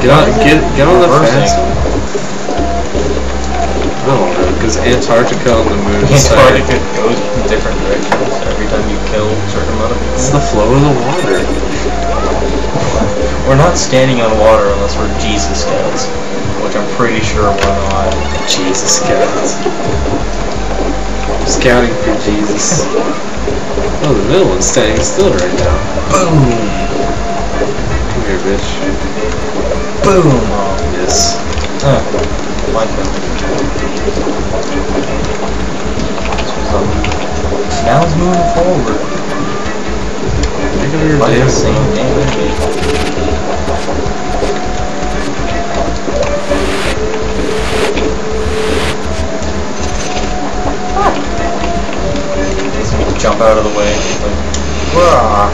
Get on the fast. I don't know, because Antarctica on the moon Antarctica goes in different directions every time you kill a certain amount of people. It's the flow of the water. We're not standing on water unless we're Jesus scouts, which I'm pretty sure we're not. Jesus scouts. Scouting for Jesus. Oh, the middle one's standing still right now. Boom! Come here, bitch. Boom! Yes. Like that. Now it's moving forward. Make up your Like damn the same damn. Jump out of the way. Like, rah.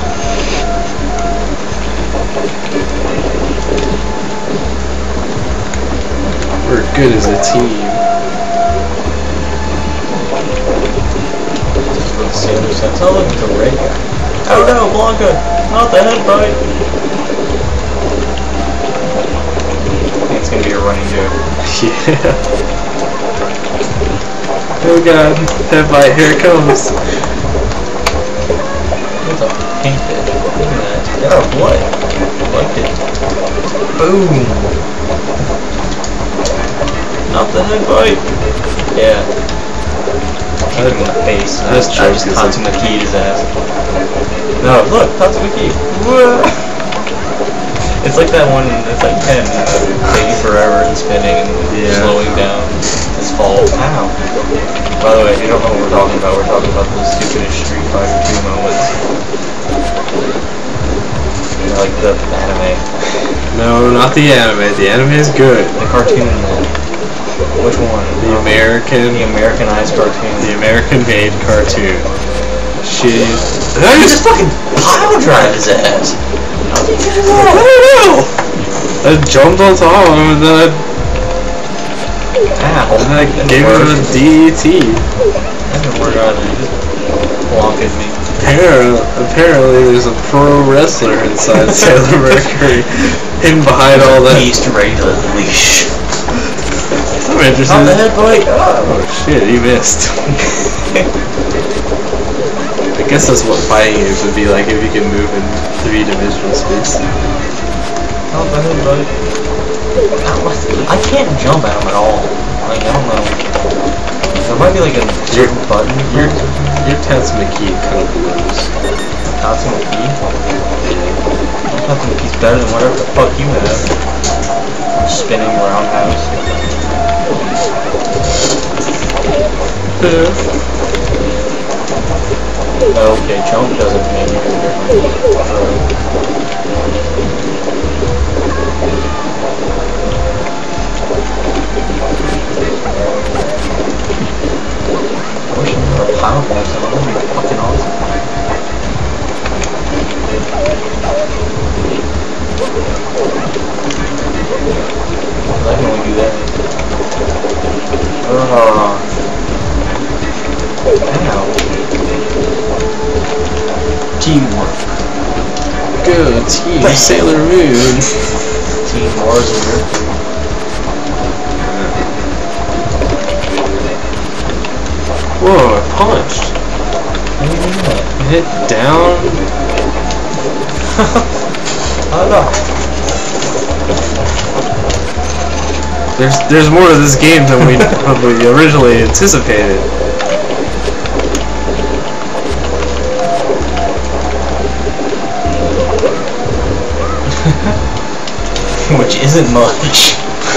We're good as a team. Sailor Senshi. Oh, look, the red guy. Oh no, Blanca! Not the head bite! I think it's gonna be a running joke. Yeah. Oh god, head bite, here it comes. It's a pink bit. Look at that. Got our blood. I liked it. Boom! Not the head bite! Yeah. Kick him in the face. I just Tatsumaki his ass. No, look, Tatsumaki! It's like that one, it's like 10, taking forever and spinning and slowing down his fall. Ow! By the way, if you don't know what we're talking about the stupidest Street Fighter 2 moments. You know, like the anime. No, not the anime. The anime is good. The cartoon, which one? The Americanized cartoon. The American-made cartoon. She just fucking pile drive his ass. How did you do that? I don't know. I jumped on top of him and then I gave him a DET. That didn't work either. He just blocked me. Apparently there's a pro wrestler inside Sailor Mercury, hidden behind all that. Beast ready to leash. I'm interested. On the head bite. Oh shit, he missed. I guess that's what fighting is, would be like if you can move in 3-dimensional space. On the head bite. I can't jump at him at all. Like, I don't know. There might be like a certain button. Your Tatsumaki kind of blows. Tatsumaki? Tatsumaki's better than whatever the fuck you have. Spinning roundhouse. Okay, jump doesn't make any difference. I wish I knew a power ball, so that would be fucking awesome. I can only do that. Ow. Teamwork. Good team, Sailor Moon. Team Mars and Mercury. Whoa, I punched. How do you do that? Hit down. I don't know. There's more to this game than we originally anticipated. Which isn't much.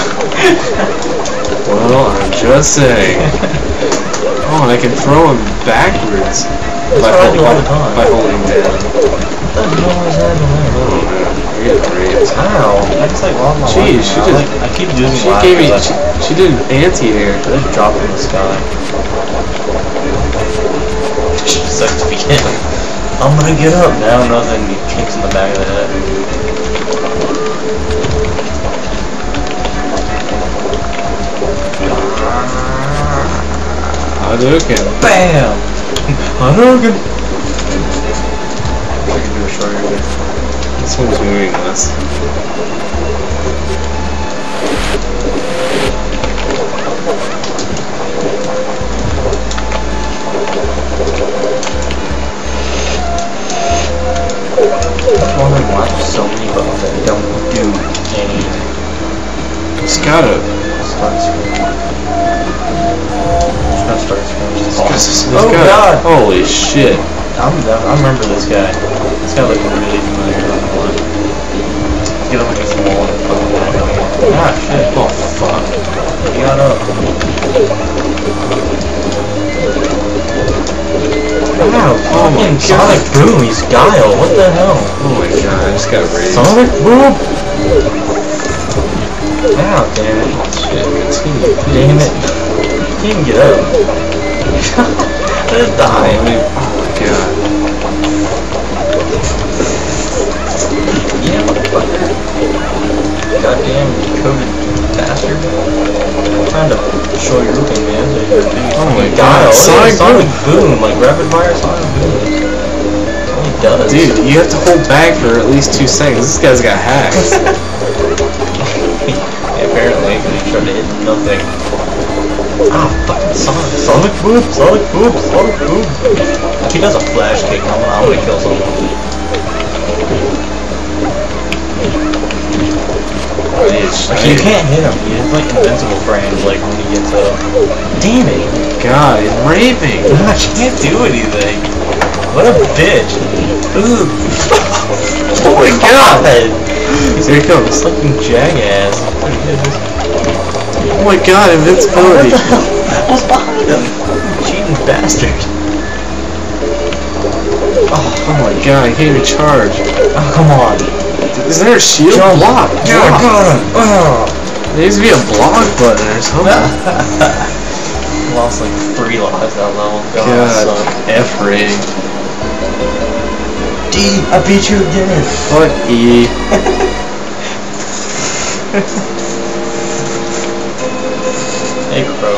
Well, I'm just saying. Oh, and I can throw him backwards by holding down. What the hell is that in there? Oh man, you're getting raped. Ow! I just like lost my life. Jeez, she just. I keep losing She life. gave me. She did an anti-air. I just dropped in the sky. She sucks to begin. I'm gonna get up now. Nothing. He kicks in the back of the head. Hadouken. Bam! Hadouken! I can do a shorter bit. This one's moving less. new game. It's gotta. Start screen. It's not start screen. Oh God! Holy shit! I remember this guy. This guy looked really familiar. I don't know why. Get him against the wall and fucking back up again. Ah shit! Oh fuck! He got up. Wow! Fucking Sonic Boom! He's Guile. What the hell? Oh my god! I just got raised. Sonic Boom! Wow! Damn it! Shit! Continue. Damn it! He can't even get up. Just die. Oh my god. Yeah, motherfucker. Goddamn decoded bastard. I'm trying to show you looking, man. Oh my God. god. Sonic Boom. Like rapid fire Sonic Boom. That's all he does. Dude, you have to hold back for at least 2 seconds. This guy's got hacked. Yeah, apparently, because he tried to hit nothing. Ah, fucking Sonic Boom! Sonic Boom! Sonic Boom! If he does a flash kick, I'm gonna kill someone. Like, you can't hit him. He has like invincible frames. Like when he gets up. Damn it! God, he's raving. I can't do anything. What a bitch! Ooh. Oh my god! Here he comes. Fucking jackass. Oh my god, invincibility. What's behind him? Cheating bastard. Oh my god, I can't even charge. Oh, come on. Is there a shield? Block! Yeah, I got him! Oh. There needs to be a block button or something. Lost like 3 lives that level. God, F-rating. D, I beat you again! Fuck E. Hey, Crow.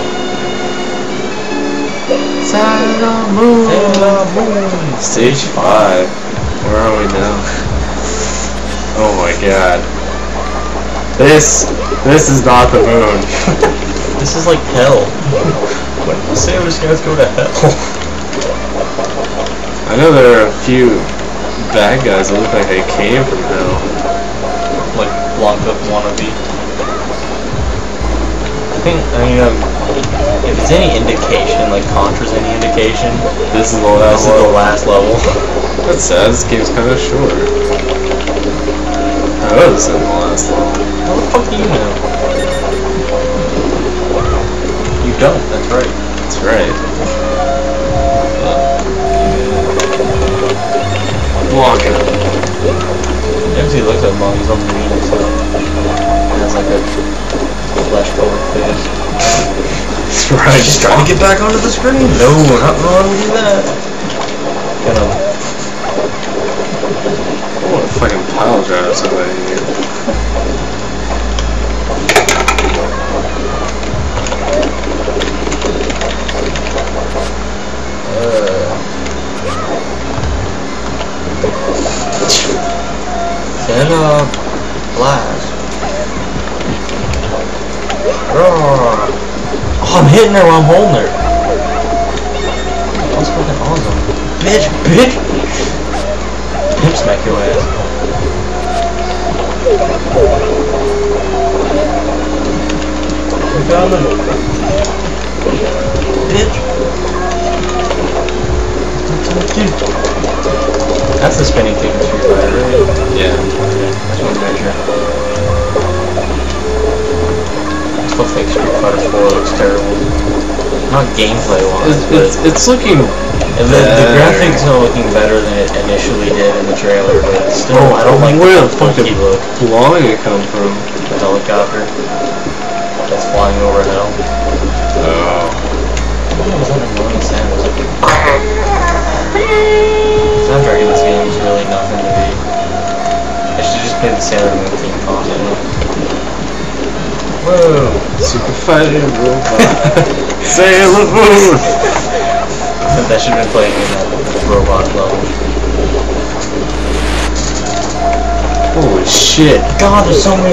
Sailor Moon! Sailor Moon! Stage 5. Where are we now? Oh my god. This is not the moon. This is like hell. When do Sailor Scouts go to hell? I know there are a few bad guys that look like they came from hell. Like Blanca wannabe. I mean, if it's any indication, like Contra's any indication, This is the last the level. last level. That's sad, this game's kind of short. I know this is the last level. How the fuck do you know? You don't, that's right. That's right. Blanca. He looks at mom, he's on the mean stuff. He has like a flesh colored face. That's right. Just trying to get back onto the screen. No, we're not going to do that. I want to fucking pile drive somebody here. Sailor Blast. Oh, I'm hitting her while I'm holding her. That's fucking awesome. Bitch, bitch! Pimp smack your ass. You got him. Bitch. That's the spinning thing in Street Fighter, right? Yeah. Okay, I just want to measure. I still think Street Fighter 4 looks terrible. Not gameplay-wise, but It's looking the graphics are looking better than it initially did in the trailer, but still, I don't like where the the fuck did funky look. blowing it come from? The helicopter that's flying over hell. Oh. What was that annoying sound? It was like, soundtrack in this game is really nothing to be. I should just play the Sailor Moon theme constantly. Whoa! Super fighting robot. Sailor Moon! That should have been playing in that robot level. Holy shit. God, there's so many